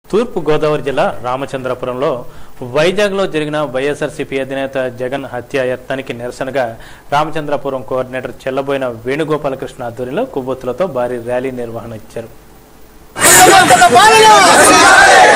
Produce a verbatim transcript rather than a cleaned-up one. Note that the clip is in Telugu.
తూర్పు గోదావరి జిల్లా రామచంద్రపురంలో వైజాగ్లో జరిగిన వైఎస్ఆర్సీపీ అధినేత జగన్ హత్య యత్నానికి నిరసనగా రామచంద్రపురం కోఆర్డినేటర్ చెల్లబోయిన వేణుగోపాలకృష్ణ ఆధ్వర్యంలో కొవ్వొత్తులతో భారీ ర్యాలీ నిర్వహణ ఇచ్చారు.